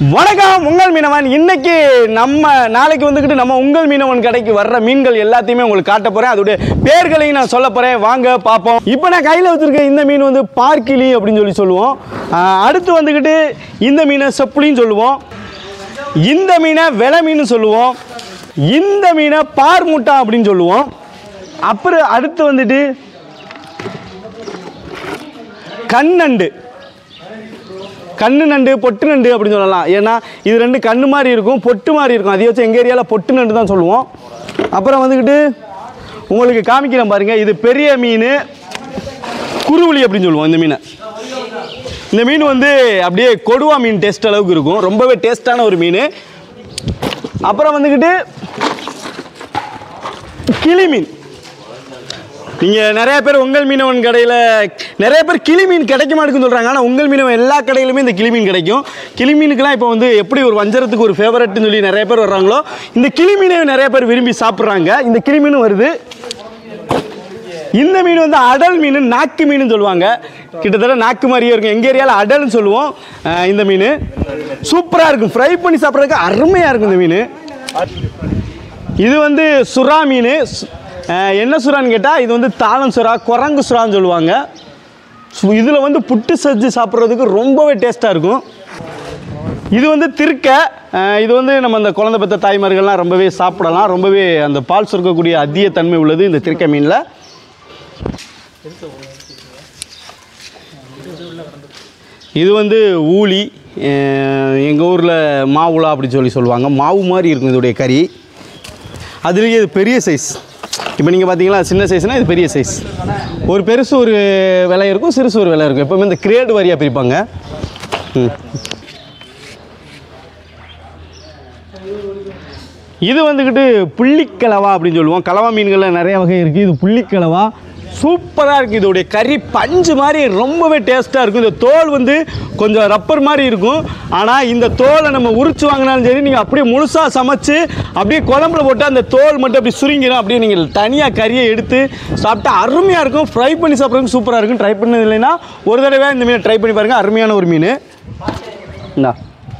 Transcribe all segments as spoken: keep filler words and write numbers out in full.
வணக்கம் உங்கள் மீனவன். இன்னைக்கு நம்ம நாளைக்கு வந்துக்கிட்டு நம்ம உங்கள் மீனவன் கடைக்கு வர்ற மீன்கள் எல்லாத்தையுமே உங்களுக்கு காட்ட போகிறேன். அதோடைய பேர்களையும் நான் சொல்ல போகிறேன், வாங்க பார்ப்போம். இப்போ நான் கையில் வச்சுருக்க இந்த மீன் வந்து பார்க்கிளி அப்படின்னு சொல்லி சொல்லுவோம். அடுத்து வந்துக்கிட்டு இந்த மீனை செப்புளின்னு சொல்லுவோம். இந்த மீனை வெலை மீன் சொல்லுவோம். இந்த மீனை பார்முட்டா அப்படின்னு சொல்லுவோம். அப்புறம் அடுத்து வந்துட்டு கண்ணண்டு, கண்ணு நண்டு, பொட்டு நண்டு அப்படின்னு சொல்லலாம். ஏன்னா இது ரெண்டு கண்ணு மாதிரி இருக்கும், பொட்டு மாதிரி இருக்கும். அதை வச்சு எங்கள் ஏரியாவில் பொட்டு நண்டு தான் சொல்லுவோம். அப்புறம் வந்துக்கிட்டு உங்களுக்கு காமிக்கிறேன் பாருங்கள். இது பெரிய மீன் குருவிலி அப்படின்னு சொல்லுவோம். இந்த மீனை இந்த மீன் வந்து அப்படியே கொடுவா மீன் டேஸ்ட் அளவுக்கு இருக்கும், ரொம்பவே டேஸ்டான ஒரு மீன். அப்புறம் வந்துக்கிட்டு கிளி மீன். நீங்கள் நிறைய பேர் உங்கள் மீனவன் கடையில் நிறைய பேர் கிளி மீன் கிடைக்க மாட்டேங்குன்னு சொல்கிறாங்க. ஆனால் உங்கள் மீனவன் எல்லா கடையிலுமே இந்த கிளி மீன் கிடைக்கும். கிளி மீனுக்கெல்லாம் இப்போ வந்து எப்படி ஒரு வஞ்சரத்துக்கு ஒரு ஃபேவரட்னு சொல்லி நிறைய பேர் வர்றாங்களோ, இந்த கிளி மீனை நிறைய பேர் விரும்பி சாப்பிட்றாங்க. இந்த கிளி மீனும் வருது. இந்த மீன் வந்து அடல் மீன், நாக்கு மீன் சொல்லுவாங்க. கிட்டத்தட்ட நாக்கு மாதிரியே இருக்கும். எங்கள் ஏரியாவில் அடல்னு சொல்லுவோம். இந்த மீன் சூப்பராக இருக்கும், ஃப்ரை பண்ணி சாப்பிட்றதுக்கு அருமையாக இருக்கும் இந்த மீன். இது வந்து சுறா மீன். என்ன சுறான்னு கேட்டால் இது வந்து தாளம் சுறா, குரங்கு சுறான்னு சொல்லுவாங்க. இதில் வந்து புட்டு செஞ்சு சாப்பிட்றதுக்கு ரொம்பவே டேஸ்ட்டாக இருக்கும். இது வந்து திருக்க. இது வந்து நம்ம அந்த குழந்தை பெற்ற தாய்மார்கள்லாம் ரொம்பவே சாப்பிடலாம். ரொம்பவே அந்த பால் சுரக்கக்கூடிய அதிக தன்மை உள்ளது இந்த திருக்க மீனில். இது வந்து ஊளி, எங்கள் ஊரில் மாவுலா அப்படின்னு சொல்லி சொல்லுவாங்க. மாவு மாதிரி இருக்கும் இதோடைய கறி. அதுலேயே இது பெரிய சைஸ். இப்போ நீங்கள் பார்த்தீங்களா, சின்ன சைஸ்னால் இது பெரிய சைஸ். ஒரு பெருசு ஒரு விலை இருக்கும், சிறுசு ஒரு விலை இருக்கும். எப்போவுமே இந்த கிரேடு வாரியாக பிரிப்பாங்க. இது வந்துக்கிட்டு புள்ளிக்கலவா அப்படின்னு சொல்லுவோம். கலவா மீன்களில் நிறைய வகை இருக்குது. இது புள்ளிக்கலவா சூப்பராக இருக்குது. இதோடைய கறி பஞ்சு மாதிரி ரொம்பவே டேஸ்ட்டாக இருக்கும். இந்த தோல் வந்து கொஞ்சம் ரப்பர் மாதிரி இருக்கும். ஆனால் இந்த தோலை நம்ம உரிச்சு வாங்கினாலும் சரி, நீங்கள் அப்படியே முழுசாக சமைச்சு அப்படியே குழம்புல போட்டு அந்த தோல் மட்டும் அப்படி சுருங்கிடும். அப்படியே நீங்கள் தனியாக கறியை எடுத்து சாப்பிட்டா அருமையாக இருக்கும். ஃப்ரை பண்ணி சாப்பிட்றதுக்கு சூப்பராக இருக்கும். ட்ரை பண்ணது இல்லைன்னா ஒரு தடவை இந்த மீனை ட்ரை பண்ணி பாருங்கள். அருமையான ஒரு மீன். இந்தா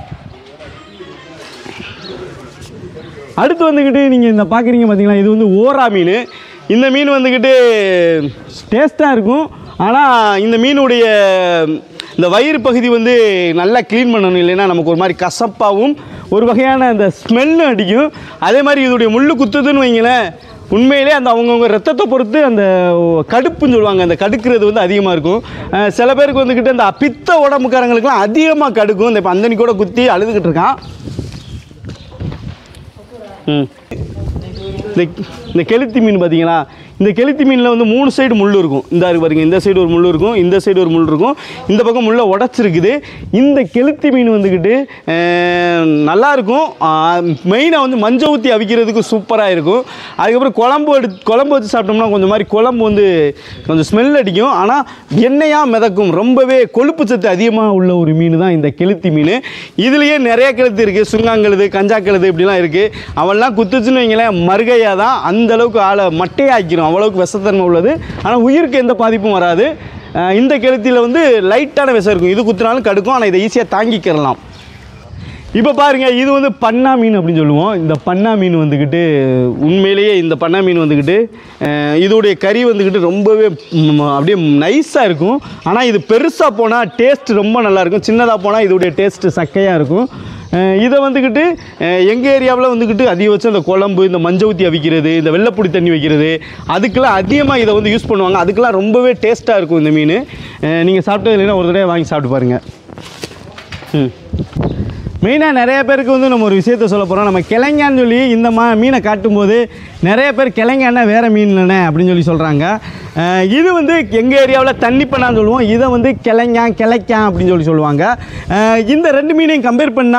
அடுத்து வந்துக்கிட்டு நீங்கள் இந்த பார்க்குறீங்க பார்த்தீங்களா, இது வந்து ஓரா மீன். இந்த மீன் வந்துக்கிட்டு டேஸ்ட்டாக இருக்கும். ஆனால் இந்த மீனுடைய இந்த வயிறு பகுதி வந்து நல்லா க்ளீன் பண்ணணும், இல்லைன்னா நமக்கு ஒரு மாதிரி கசப்பாகவும் ஒரு வகையான அந்த ஸ்மெல்லும் அடிக்கும். அதே மாதிரி இதோடைய முள்ளு குத்துதுன்னு வைங்களேன், உண்மையிலே அந்த அவங்கவுங்க ரத்தத்தை பொறுத்து அந்த கடுப்புன்னு சொல்லுவாங்க, அந்த கடுக்கிறது வந்து அதிகமாக இருக்கும். சில பேருக்கு வந்துக்கிட்டு அந்த பித்த உடம்புக்காரங்களுக்குலாம் அதிகமாக கடுக்கும். இந்த இப்போ அந்தனி கூட குத்தி அழுதுகிட்டு இருக்கான். ம் இந்த இந்த கெளுத்தி மீன் பார்த்தீங்களா, இந்த கெளுத்தி மீனில் வந்து மூணு சைடு முள் இருக்கும். இந்த பாருங்க, இந்த சைடு ஒரு முள் இருக்கும், இந்த சைடு ஒரு முள் இருக்கும், இந்த பக்கம் முள்ளை உடச்சிருக்குது. இந்த கெளுத்தி மீன் வந்துக்கிட்டு நல்லாயிருக்கும். மெயினாக வந்து மஞ்சள் ஊற்றி அவிக்கிறதுக்கு சூப்பராக இருக்கும். அதுக்கப்புறம் குழம்பு எடுத்து குழம்பு வச்சு சாப்பிட்டோம்னா கொஞ்சம் மாதிரி குழம்பு வந்து கொஞ்சம் ஸ்மெல் அடிக்கும். ஆனால் எண்ணெயாக மிதக்கும். ரொம்பவே கொழுப்பு சத்து அதிகமாக உள்ள ஒரு மீன் தான் இந்த கெளுத்தி மீன். இதுலேயே நிறைய கெளுத்து இருக்குது. சுங்காங்கெழுது, கஞ்சா கெழுது இப்படிலாம் இருக்குது. அவெல்லாம் குத்துச்சுன்னு வைங்களேன், மறுகையாக தான் அந்தளவுக்கு ஆளை மட்டையாக்கிடும். அவ்வளவுக்கு விஷத்தன்மை உள்ளது. ஆனால் உயிருக்கு எந்த பாதிப்பும் வராது. இந்த கெளுத்தியில் வந்து லைட்டான விஷம் இருக்கும். இது குத்துனாலும் கடுக்கும், ஆனால் இதை ஈஸியாக தாங்கிக்கிறலாம். இப்போ பாருங்கள், இது வந்து பண்ணா மீன் அப்படின்னு சொல்லுவோம். இந்த பண்ணா மீன் வந்துக்கிட்டு உண்மையிலேயே இந்த பண்ணா மீன் வந்துக்கிட்டு இதோடைய கறி வந்துக்கிட்டு ரொம்பவே அப்படியே நைஸாக இருக்கும். ஆனால் இது பெருசாக போனால் டேஸ்ட் ரொம்ப நல்லாயிருக்கும். சின்னதாக போனால் இதோடைய டேஸ்ட்டு சக்கையாக இருக்கும். இதை வந்துக்கிட்டு எங்கள் ஏரியாவில் வந்துக்கிட்டு அதிகபட்சம் இந்த குழம்பு, இந்த மஞ்சள் ஊற்றி அவிக்கிறது, இந்த வெள்ளைப்பொடி தண்ணி வைக்கிறது, அதுக்கெல்லாம் அதிகமாக இதை வந்து யூஸ் பண்ணுவாங்க. அதுக்கெல்லாம் ரொம்பவே டேஸ்ட்டாக இருக்கும் இந்த மீன். நீங்கள் சாப்பிட்டது இல்லைன்னா ஒரு தடவை வாங்கி சாப்பிட்டு பாருங்கள். ம் மெயினாக நிறைய பேருக்கு வந்து நம்ம ஒரு விஷயத்த சொல்ல போகிறோம். நம்ம கிழங்கான்னு சொல்லி இந்த மா மீனை காட்டும்போது நிறைய பேர் கிழங்கானா வேறு மீன் இல்லைண்ணே அப்படின்னு சொல்லி சொல்கிறாங்க. இது வந்து எங்கள் ஏரியாவில் தண்ணி பண்ணான்னு சொல்லுவோம். இதை வந்து கிழங்கா கிளைக்கான் அப்படின்னு சொல்லி சொல்லுவாங்க. இந்த ரெண்டு மீனையும் கம்பேர் பண்ணால்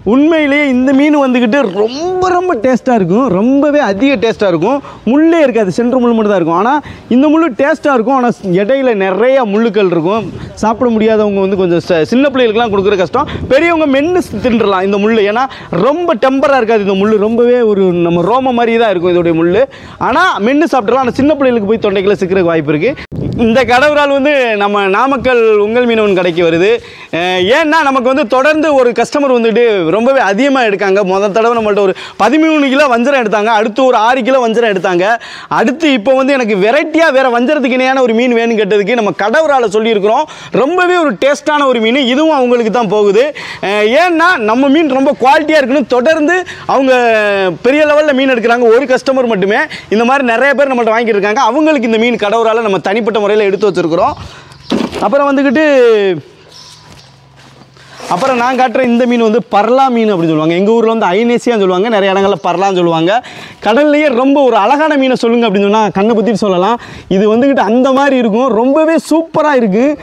உண்மையிலேயே இந்த மீன் வந்துக்கிட்டு ரொம்ப ரொம்ப டேஸ்ட்டாக இருக்கும், ரொம்பவே அதிக டேஸ்ட்டாக இருக்கும். முள்ளே இருக்காது, சென்ட்ரு முள் மட்டும் தான் இருக்கும். ஆனால் இந்த முள் டேஸ்ட்டாக இருக்கும், ஆனால் இடையில நிறையா முள்ளுக்கள் இருக்கும். சாப்பிட முடியாதவங்க வந்து கொஞ்சம் சின்ன பிள்ளைகளுக்குலாம் கொடுக்குற கஷ்டம், பெரியவங்க மென்று தின்றலாம் இந்த முள். ஏன்னா ரொம்ப டெம்பராக இருக்காது இந்த முள், ரொம்பவே ஒரு நம்ம ரோம மாதிரி தான் இருக்கும் இதோடைய முள். ஆனால் மென்று சாப்பிட்றலாம், ஆனால் சின்ன பிள்ளைகளுக்கு போய் தொண்டைக்குள்ள சிக்கிறதுக்கு வாய்ப்பு இருக்குது. இந்த கடவுரால் வந்து நம்ம நாமக்கல் உங்கள் மீனவன் கடைக்கு வருது. ஏன்னா நமக்கு வந்து தொடர்ந்து ஒரு கஸ்டமர் வந்துட்டு ரொம்பவே அதிகமாக எடுக்காங்க. முதல் தடவை நம்மள்ட்ட ஒரு பதிமூணு கிலோ வஞ்சரம் எடுத்தாங்க, அடுத்து ஒரு ஆறு கிலோ வஞ்சரம் எடுத்தாங்க. அடுத்து இப்போ வந்து எனக்கு வெரைட்டியாக வேறு வஞ்சரத்துக்கு இணையான ஒரு மீன் வேணும் கேட்டதுக்கு நம்ம கடவுரால் சொல்லியிருக்கிறோம். ரொம்பவே ஒரு டேஸ்ட்டான ஒரு மீன், இதுவும் அவங்களுக்கு தான் போகுது. ஏன்னா நம்ம மீன் ரொம்ப குவாலிட்டியாக இருக்குன்னு தொடர்ந்து அவங்க பெரிய லெவலில் மீன் எடுக்கிறாங்க. ஒரு கஸ்டமர் மட்டுமே இந்த மாதிரி நிறைய பேர் நம்மள்ட்ட வாங்கிட்டு இருக்காங்க. அவங்களுக்கு இந்த மீன் கடவுரால் நம்ம தனிப்பட்ட முறையில் எடுத்து வச்சுருக்கிறோம். அப்புறம் வந்துக்கிட்டு அப்புறம் நான் காட்டுற இந்த மீன் வந்து பர்லா மீன் அப்படின்னு சொல்லுவாங்க. எங்கள் ஊரில் வந்து ஐநேசியான்னு சொல்லுவாங்க, நிறைய இடங்களில் பர்லான்னு சொல்லுவாங்க. கடல்லையே ரொம்ப ஒரு அழகான மீனை சொல்லுங்கள் அப்படின்னு சொன்னால் கண்ணை பற்றி சொல்லலாம். இது வந்துக்கிட்டு அந்த மாதிரி இருக்கும், ரொம்பவே சூப்பராக இருக்குது.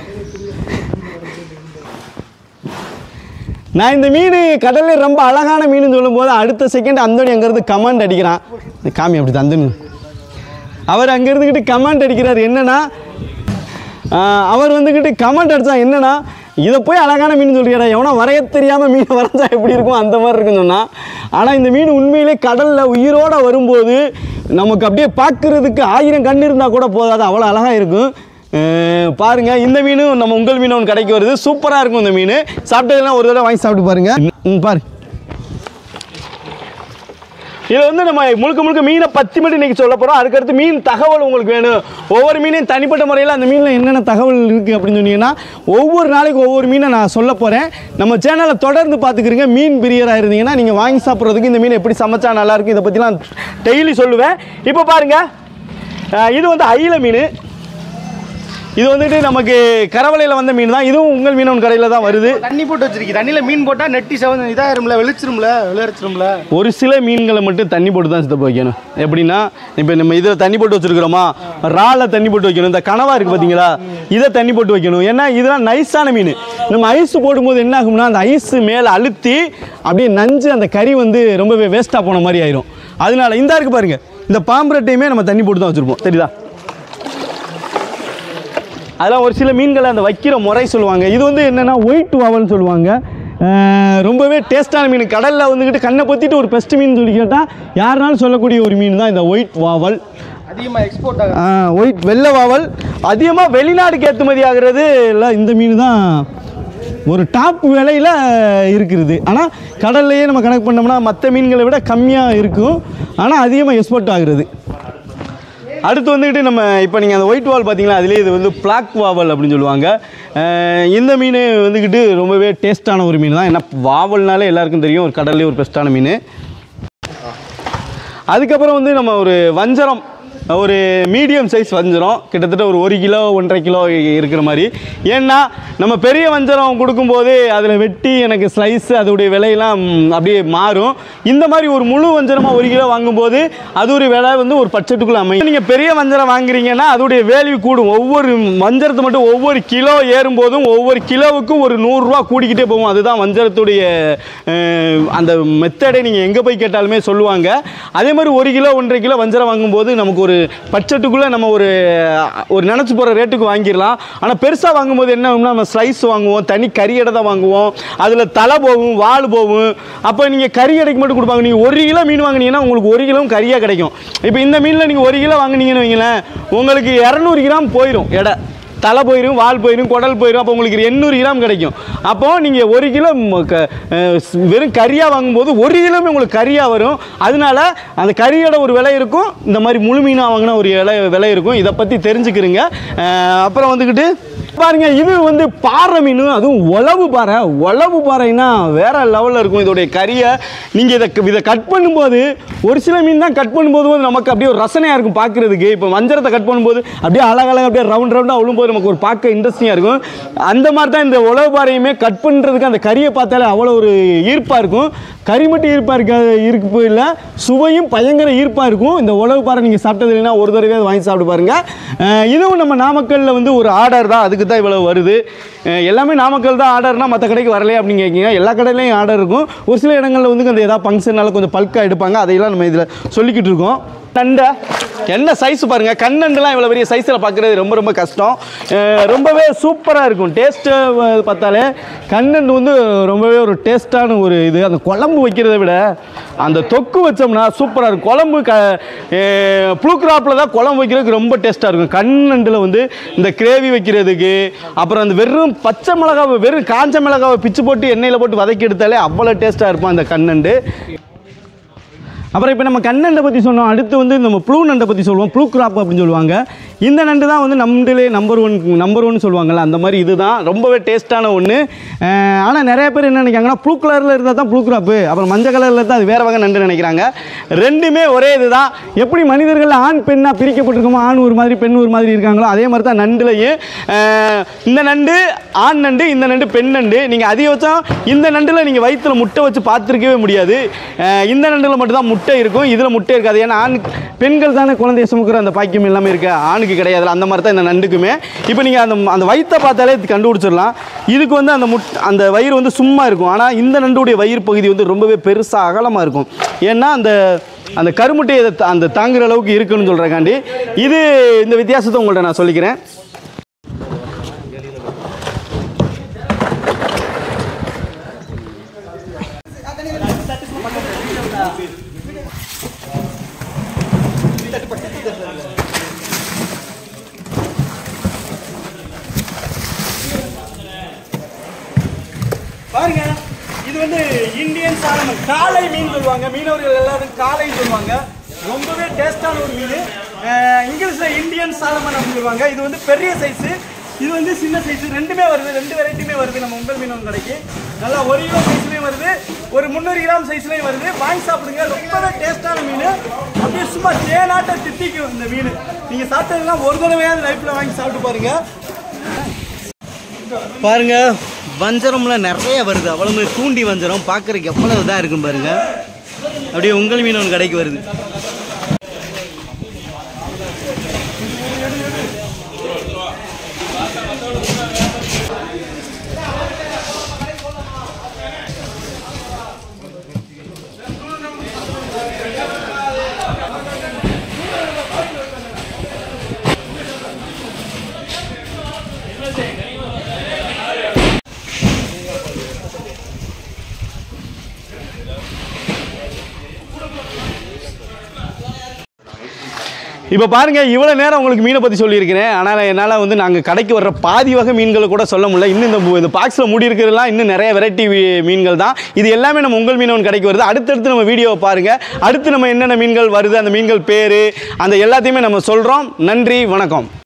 நான் இந்த மீன் கடல்லே ரொம்ப அழகான மீன் சொல்லும்போது அடுத்த செகண்ட் அந்தோனி அங்கேருந்து கமெண்ட் அடிக்கிறான். காமி அப்படி தான் அந்தோனி அவர் அங்கே இருந்துக்கிட்டு கமெண்ட் அடிக்கிறார். என்னென்னா அவர் வந்துக்கிட்டு கமெண்ட் அடித்தா என்னென்னா, இதை போய் அழகான மீன் சொல்லிக்கிறா, எவனா வரைய தெரியாமல் மீன் வரைஞ்சா எப்படி இருக்கும் அந்த மாதிரி இருக்குன்னு சொன்னால். ஆனால் இந்த மீன் உண்மையிலே கடலில் உயிரோடு வரும்போது நமக்கு அப்படியே பார்க்குறதுக்கு ஆயிரம் கண் இருந்தால் கூட போதாது, அவ்வளோ அழகாக இருக்கும். பாருங்கள், இந்த மீனும் நம்ம உங்கள் மீன் ஒன்று கடைக்கு வருது, சூப்பராக இருக்கும் இந்த மீன். சாப்பிட்டதுலாம் ஒரு தடவை வாங்கி சாப்பிட்டு பாருங்கள். பாரு, இதில் வந்து நம்ம முழுக்க முழுக்க மீனை பற்றி மட்டும் இன்றைக்கி சொல்ல போகிறோம். அதுக்கடுத்து மீன் தகவல் உங்களுக்கு வேணும். ஒவ்வொரு மீனையும் தனிப்பட்ட முறையில் அந்த மீனில் என்னென்ன தகவல் இருக்குது அப்படின்னு சொன்னீங்கன்னா ஒவ்வொரு நாளைக்கு ஒவ்வொரு மீனை நான் சொல்ல போகிறேன். நம்ம சேனலை தொடர்ந்து பார்த்துக்கிறீங்க. மீன் பிரியராக இருந்தீங்கன்னா நீங்கள் வாங்கி சாப்பிட்றதுக்கு இந்த மீன் எப்படி சமைச்சா நல்லாயிருக்கும் இதை பற்றிலாம் டெய்லி சொல்லுவேன். இப்போ பாருங்கள், இது வந்து அயில மீன். இது வந்துட்டு நமக்கு கரவலையில் வந்த மீன் தான். இதுவும் உங்கள் மீனவன் கடையில் தான் வருது. தண்ணி போட்டு வச்சிருக்கீங்க. தண்ணியில் மீன் போட்டால் நெட்டி செவன் இதாகிரும்ல, வெளிச்சிரும்ல, விளையாடுச்சிரும்ல. ஒரு சில மீன்களை மட்டும் தண்ணி போட்டு தான் சித்தப்ப வைக்கணும். எப்படின்னா, இப்போ நம்ம இதில் தண்ணி போட்டு வச்சுருக்கிறோமா, இறாலில் தண்ணி போட்டு வைக்கணும். இந்த கனவா இருக்குது பார்த்தீங்களா, இதை தண்ணி போட்டு வைக்கணும். ஏன்னா இதெல்லாம் நைஸான மீன். நம்ம ஐஸ் போடும்போது என்ன ஆகும்னா அந்த ஐஸ் மேலே அழுத்தி அப்படியே நஞ்சு அந்த கறி வந்து ரொம்பவே வேஸ்ட்டாக போன மாதிரி ஆயிரும். அதனால இந்த இருக்குது பாருங்கள், இந்த பாம்பரட்டையுமே நம்ம தண்ணி போட்டு தான் வச்சுருப்போம், தெரியுதா. அதெல்லாம் ஒரு சில மீன்களை அந்த வைக்கிற முறை சொல்லுவாங்க. இது வந்து என்னென்னா ஒயிட் வாவல்னு சொல்லுவாங்க. ரொம்பவே டேஸ்ட்டான மீன். கடலில் வந்துக்கிட்டு கண்ணை பொத்திட்டு ஒரு பெஸ்ட் மீன் சொல்லி கேட்டால் யாருனாலும் சொல்லக்கூடிய ஒரு மீன் தான் இந்த ஒயிட் வாவல். அதிகமாக எக்ஸ்போர்ட் ஆகும். ஒயிட் வெள்ளை வாவல் அதிகமாக வெளிநாடுக்கு ஏற்றுமதி ஆகிறது இல்லை. இந்த மீன் தான் ஒரு டாப் விலையில் இருக்கிறது. ஆனால் கடல்லையே நம்ம கணக்கு பண்ணோம்னா மற்ற மீன்களை விட கம்மியாக இருக்கும், ஆனால் அதிகமாக எக்ஸ்போர்ட் ஆகுறது. அடுத்து வந்துக்கிட்டு நம்ம இப்போ நீங்கள் அந்த ஒயிட் வால் பார்த்தீங்களா, அதிலே இது வந்து பிளாக் வாவல் அப்படின்னு சொல்லுவாங்க. இந்த மீன் வந்துக்கிட்டு ரொம்பவே டேஸ்ட்டான ஒரு மீன் தான். ஏன்னா வாவல்னாலே எல்லாருக்கும் தெரியும், ஒரு கடல்லே ஒரு பெஸ்ட்டான மீன். அதுக்கப்புறம் வந்து நம்ம ஒரு வஞ்சரம், ஒரு மீடியம் சைஸ் வஞ்சரம், கிட்டத்தட்ட ஒரு ஒரு கிலோ ஒன்றரை கிலோ இருக்கிற மாதிரி. ஏன்னா நம்ம பெரிய வஞ்சரம் கொடுக்கும்போது அதில் வெட்டி எனக்கு ஸ்லைஸ் அதோடைய விலையெல்லாம் அப்படியே மாறும். இந்த மாதிரி ஒரு முழு வஞ்சரமாக ஒரு கிலோ வாங்கும்போது அது ஒரு விலை வந்து ஒரு பட்ஜெட்டுக்குள்ளே அமையும். நீங்கள் பெரிய வஞ்சரம் வாங்குறீங்கன்னா அதோடைய வேல்யூ கூடும். ஒவ்வொரு வஞ்சரத்தை மட்டும் ஒவ்வொரு கிலோ ஏறும்போதும் ஒவ்வொரு கிலோவுக்கும் ஒரு நூறுரூவா கூடிக்கிட்டே போகும். அதுதான் வஞ்சரத்துடைய அந்த மெத்தடை நீங்கள் எங்கே போய் கேட்டாலுமே சொல்லுவாங்க. அதே மாதிரி ஒரு கிலோ ஒன்றரை கிலோ வஞ்சரம் வாங்கும்போது நமக்கு ஒரு பட்ஜெட்டுக்குள்ளே நம்ம ஒரு ஒரு நினச்சி போகிற ரேட்டுக்கு வாங்கிடலாம். ஆனால் பெருசாக வாங்கும்போது என்ன ஆகும்னா நம்ம ஸ்லைஸ் வாங்குவோம், தனி கறி எடை தான் வாங்குவோம், அதில் தலை போகும், வால் போகும். அப்போ நீங்கள் கறி எடைக்கு மட்டும் கொடுப்பாங்க. நீங்கள் ஒரு கிலோ மீன் வாங்கினீங்கன்னா உங்களுக்கு ஒரு கிலோவும் கறியாக கிடைக்கும். இப்போ இந்த மீனில் நீங்கள் ஒரு கிலோ வாங்கினீங்கன்னு வைங்களேன், உங்களுக்கு இரநூறு கிராம் போயிடும் எடை. தலை போயிடும், வால் போயிடும், குடல் போயிடும். அப்போ உங்களுக்கு எண்ணூறு கிராம் கிடைக்கும். அப்போது நீங்கள் ஒரு கிலோ வெறும் கறியாக வாங்கும்போது ஒரு கிலோமே உங்களுக்கு கறியாக வரும். அதனால அந்த கறியோட ஒரு விலை இருக்கும், இந்த மாதிரி முழு மீனாக வாங்கினா ஒரு விலை விலை இருக்கும். இதை பற்றி தெரிஞ்சுக்கிறீங்க. அப்புறம் வந்துக்கிட்டு பாருங்க, இது வந்து பாறை மீன், அதுவும் உளவு பாறை. உளவு பாறைன்னா வேற லெவலில் இருக்கும். இதோடைய கறியை நீங்கள் இதை இதை கட் பண்ணும்போது ஒரு சில மீன் தான் கட் பண்ணும்போது நமக்கு அப்படியே ஒரு ரசனையாக இருக்கும் பார்க்குறதுக்கு. இப்போ வஞ்சரத்தை கட் பண்ணும்போது அப்படியே அழகழகாக அப்படியே ரவுண்ட் ரவுண்டாக விழும்போது நமக்கு ஒரு பார்க்க இன்ட்ரெஸ்டிங்காக இருக்கும். அந்த மாதிரி தான் இந்த உளவு பாறையுமே கட் பண்ணுறதுக்கு அந்த கறியை பார்த்தாலே அவ்வளோ ஒரு ஈர்ப்பாக இருக்கும். கறி மட்டும் ஈர்ப்பாக இருக்காது, இருப்பு இல்லை, சுவையும் பயங்கர ஈர்ப்பாக இருக்கும். இந்த உளவு பாறை நீங்கள் சாப்பிட்டது இல்லைன்னா ஒரு தடவை வாங்கி சாப்பிட்டு பாருங்கள். இதுவும் நம்ம நாமக்கல்லில் வந்து ஒரு ஆர்டர் தான். அதுக்கு தான் இவ்வளோ வருது. எல்லாமே நாமக்கல் தான் ஆர்டர்னால் மற்ற கடைக்கு வரலையே அப்படின்னு கேட்குங்க. எல்லா கடையிலையும் ஆர்டர் இருக்கும். ஒரு சில இடங்களில் வந்து அந்த ஏதாவது ஃபங்க்ஷனால கொஞ்சம் பல்காக எடுப்பாங்க. அதையெல்லாம் நம்ம இதில் சொல்லிக்கிட்டு இருக்கோம். நண்டை என்ன சைஸ் பாருங்கள், கண்ணண்டுலாம் இவ்வளோ பெரிய சைஸில் பார்க்குறது ரொம்ப ரொம்ப கஷ்டம். ரொம்பவே சூப்பராக இருக்கும். டேஸ்ட்டு பார்த்தாலே கண்ணண்டு வந்து ரொம்பவே ஒரு டேஸ்ட்டான ஒரு இது. அந்த குழம்பு வைக்கிறத விட அந்த தொக்கு வச்சோம்னா சூப்பராக இருக்கும். குழம்பு க ப்ளூ கிராப்பில் தான் குழம்பு வைக்கிறதுக்கு ரொம்ப டேஸ்ட்டாக இருக்கும். கண்ணண்டில் வந்து இந்த கிரேவி வைக்கிறதுக்கு, அப்புறம் அந்த வெறும் பச்சை மிளகாவை வெறும் காஞ்ச மிளகாவை பிச்சு போட்டு எண்ணெயில் போட்டு வதக்கி எடுத்தாலே அவ்வளோ டேஸ்ட்டாக இருக்கும் அந்த கண்ணண்டு. அப்புறம் இப்போ நம்ம கண்ணண்டை பற்றி சொன்னோம். அடுத்து வந்து நம்ம ப்ளூ நண்டை பற்றி சொல்லுவோம். ப்ளூ கிராப் அப்படின்னு சொல்லுவாங்க. இந்த நண்டு தான் வந்து நம்மளே நம்பர் ஒன் நம்பர் ஒன் சொல்லுவாங்கள்ல, அந்த மாதிரி இது தான் ரொம்பவே டேஸ்ட்டான ஒன்று. ஆனால் நிறைய பேர் என்ன நினைக்கிறாங்கன்னா ப்ளூ கலரில் இருந்தால் தான் ப்ளூ கிராப்பு, அப்புறம் மஞ்சள் கலரில் இருந்தால் அது வேறு வகை நண்டு நினைக்கிறாங்க. ரெண்டுமே ஒரே இது தான். எப்படி மனிதர்கள் ஆண் பெண்ணாக பிரிக்கப்பட்டிருக்கோமோ, ஆண் ஒரு மாதிரி பெண் ஒரு மாதிரி இருக்காங்களோ, அதே மாதிரி தான் நண்டுலையும் இந்த நண்டு ஆண் நண்டு, இந்த நண்டு பெண் நண்டு. நீங்கள் அதிகபட்சம் இந்த நண்டில் நீங்கள் வயிற்றில் முட்டை வச்சு பார்த்துருக்கவே முடியாது. இந்த நண்டில் மட்டும்தான் முட்டை இருக்கும், இதில் முட்டை இருக்காது. ஏன்னா ஆண் பெண்கள் தானே குழந்தைய சுமக்கிற அந்த பாக்கியம் எல்லாமே இருக்குது, ஆணுக்கு கிடையாது. அந்த மாதிரி தான் இந்த நண்டுக்குமே. இப்போ நீங்கள் அந்த அந்த வயிற்றை பார்த்தாலே கண்டுபிடிச்சிடலாம். இதுக்கு வந்து அந்த முட் அந்த வயிறு வந்து சும்மா இருக்கும். ஆனால் இந்த நண்டுடைய வயிறு பகுதி வந்து ரொம்பவே பெருசாக அகலமாக இருக்கும். ஏன்னா அந்த அந்த கருமுட்டையை அந்த தாங்குகிற அளவுக்கு இருக்குன்னு சொல்கிறக்காண்டி இது இந்த வித்தியாசத்தை உங்கள்கிட்ட நான் சொல்லிக்கிறேன். பாருங்க, இது வந்து இந்தியன் சாலமன் காளை மீன் சொல்லுவாங்க. மீனவர்கள் எல்லாரும் காளை சொல்லுவாங்க. ரொம்பவே டேஸ்டான ஒரு மீன். இங்கிலீஷில் இந்தியன் சாலமன் அப்படின்னு சொல்லுவாங்க. இது வந்து பெரிய சைஸு, இது வந்து சின்ன சைஸு, ரெண்டுமே வருது. ரெண்டு வெரைட்டியுமே வருது நம்ம உங்கள் மீனவன் கடைக்கு. நல்லா ஒரு கிலோ சைஸ்லேயும் வருது, ஒரு முந்நூறு கிராம் சைஸ்லேயும் வருது. வாங்கி சாப்பிடுங்க, ரொம்பவே டேஸ்டான மீன். அப்படியே சும்மா தேனாட்ட திட்டிக்கும் இந்த மீன். நீங்கள் சாப்பிட்டதுன்னா ஒரு தடவையாவது லைஃப்பில் வாங்கி சாப்பிட்டு பாருங்க. பாருங்க, வஞ்சரம்ல நிறைய வருது. அவ்வளவு தூண்டி வஞ்சரம் பார்க்கறதுக்கு எவ்வளவு இதாக இருக்கும் பாருங்க. அப்படியே உங்கள் மீனவன் கடைக்கு வருது. இப்போ பாருங்கள், இவ்வளோ நேரம் உங்களுக்கு மீனை பற்றி சொல்லியிருக்கிறேன். ஆனால் என்னால் வந்து நாங்கள் கடைக்கு வர்ற பாதி வகை மீன்களை கூட சொல்ல முடியல. இன்னும் இந்த இந்த பாக்ஸில் மூடி இருக்கிறதுலாம் இன்னும் நிறைய வெரைட்டி மீன்கள் தான். இது எல்லாமே நம்ம உங்கள் மீனவன் கடைக்கு வருது. அடுத்தடுத்து நம்ம வீடியோவை பாருங்கள். அடுத்து நம்ம என்னென்ன மீன்கள் வருது, அந்த மீன்கள் பேர், அந்த எல்லாத்தையுமே நம்ம சொல்கிறோம். நன்றி, வணக்கம்.